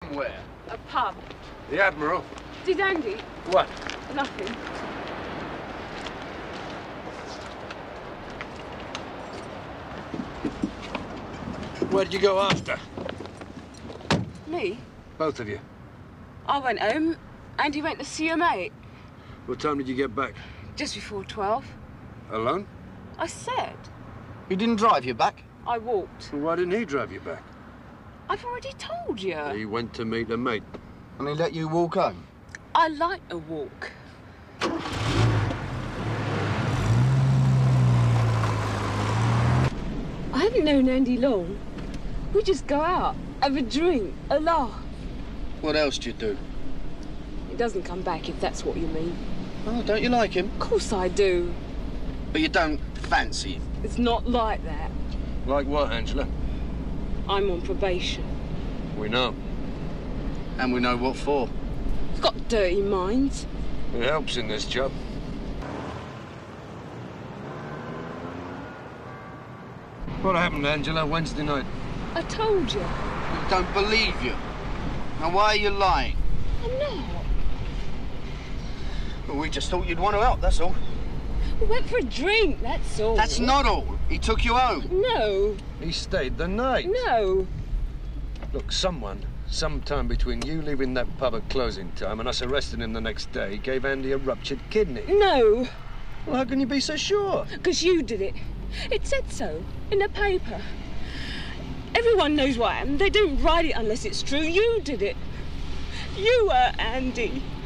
From where? A pub. The Admiral. Did Andy? What? Nothing. Where did you go after? Me? Both of you. I went home. Andy went to see a mate. What time did you get back? Just before 12. Alone? I said. He didn't drive you back? I walked. Well, why didn't he drive you back? I've already told you. He went to meet a mate. And he let you walk home? I like a walk. I haven't known Andy long. We just go out, have a drink, a laugh. What else do you do? He doesn't come back, if that's what you mean. Oh, don't you like him? Of course I do. But you don't fancy him? It's not like that. Like what, Angela? I'm on probation. We know. And we know what for. I've got dirty minds. It helps in this job. What happened, Angela, Wednesday night? I told you. We don't believe you. Now, why are you lying? I'm not. Well, we just thought you'd want to help, that's all. We went for a drink, that's all. That's not all. He took you home. No. He stayed the night. No. Look, sometime between you leaving that pub at closing time and us arresting him the next day, gave Andy a ruptured kidney. No. Well, how can you be so sure? Because you did it. It said so in the paper. Everyone knows what happened. They don't write it unless it's true. You did it. You were Andy.